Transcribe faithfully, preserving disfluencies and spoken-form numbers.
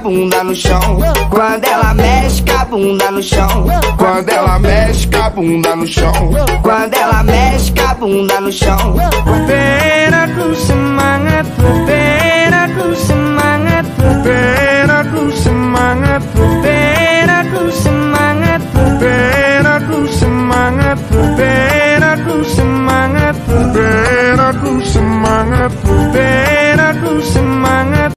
bunda no chão. Quando ela mexe com a bunda no chão. Quando ela mexe com a bunda no chão. Quando ela mexe com a bunda no chão. Pena